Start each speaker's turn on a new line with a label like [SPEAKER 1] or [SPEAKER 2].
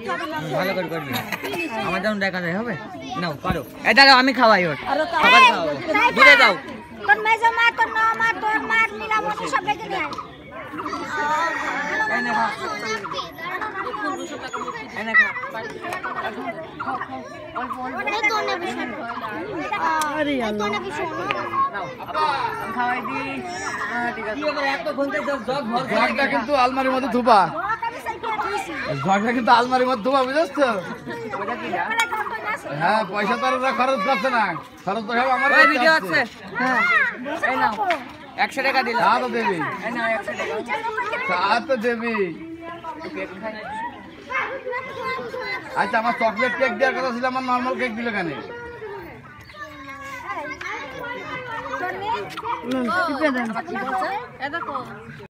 [SPEAKER 1] ভালো করে করবি আমার যেমন দেখা যায় হবে নাও পারো এই দাঁড়াও আমি খাওয়াই ওর খাবার খাওয়াবো দূরে যাও
[SPEAKER 2] তোর মেজো মা তোর নমা তোর মা নীলামণি সব ডেকে নিয়ে আয়
[SPEAKER 1] এনে খা এনে খা
[SPEAKER 2] আরে আল্লাহ
[SPEAKER 1] খাওয়াই দি ঠিক আছে এত ঘন্টা জগ ভর
[SPEAKER 3] জগটা কিন্তু আলমারির মধ্যে ধুবা জগটা কিন্তু আলমারির মধ্যে ধুবা বুঝছ তো হ্যাঁ পয়সা তো আর খরচ করছে না খরচ তো সব আমার
[SPEAKER 1] ওই ভিডিও আছে হ্যাঁ এই নাও 100 টাকা দিলাম
[SPEAKER 3] চা তো দেবি
[SPEAKER 1] এই নাও 100 টাকা
[SPEAKER 3] চা তো দেবি
[SPEAKER 1] কেক খাই
[SPEAKER 3] আচ্ছা আমার চকলেট কেক দেওয়ার কথা ছিল আমার নর্মাল কেক দিল কেন
[SPEAKER 2] তোর মেয়ে